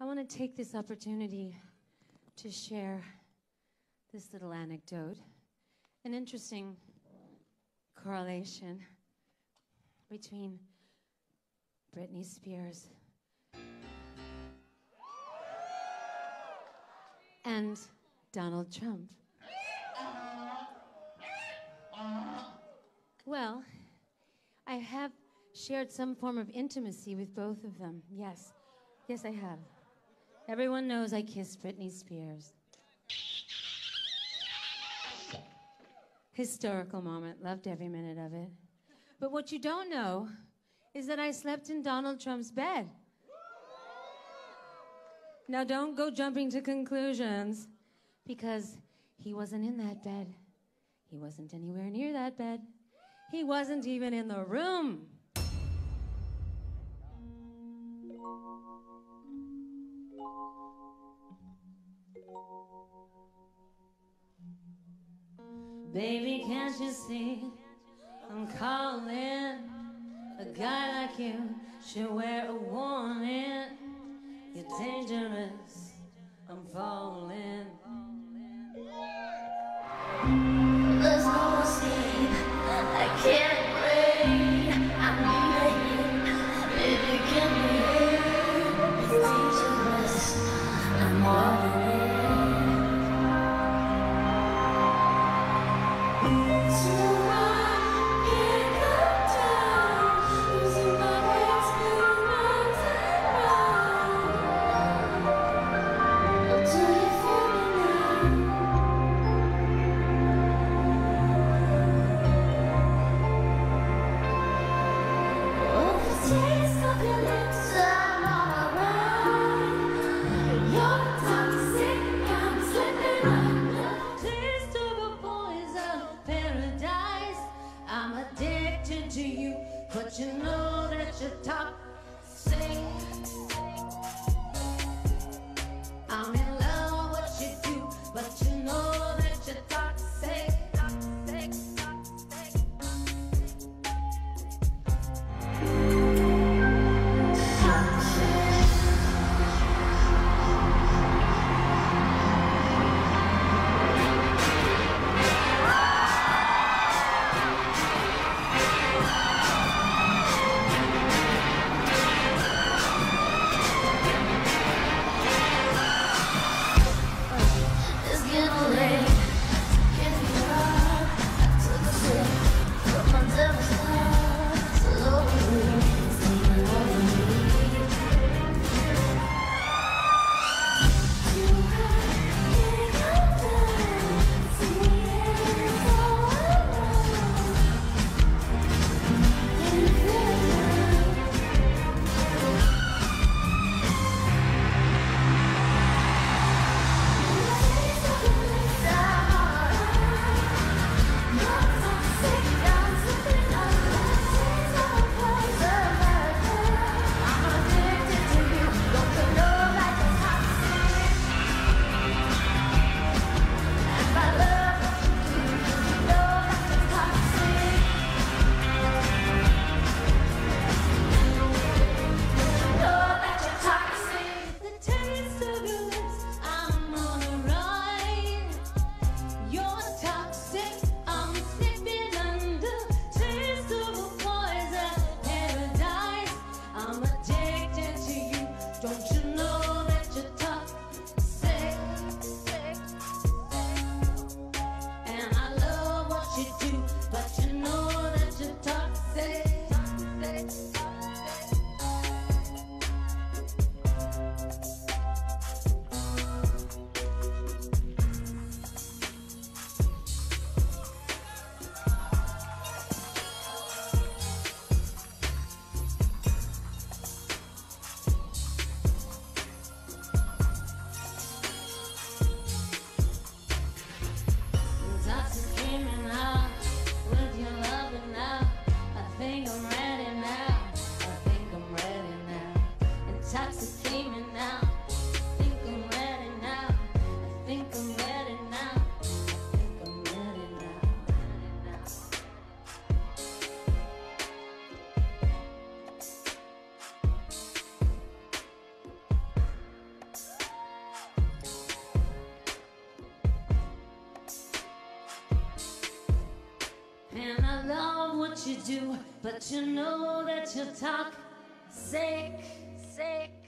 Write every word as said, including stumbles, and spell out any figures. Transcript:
I want to take this opportunity to share this little anecdote, an interesting correlation between Britney Spears and Donald Trump. Well, I have shared some form of intimacy with both of them. Yes, yes, I have. Everyone knows I kissed Britney Spears. Historical moment, loved every minute of it. But what you don't know is that I slept in Donald Trump's bed. Now don't go jumping to conclusions, because he wasn't in that bed. He wasn't anywhere near that bed. He wasn't even in the room. Baby, can't you see I'm calling? A guy like you should wear a warning. You're dangerous, I'm falling. There's no sleep, I can't wait. I'm begging, baby, get me in. It's dangerous, I'm more than it. Do you feel what you do, but you know that you talk sick, sick.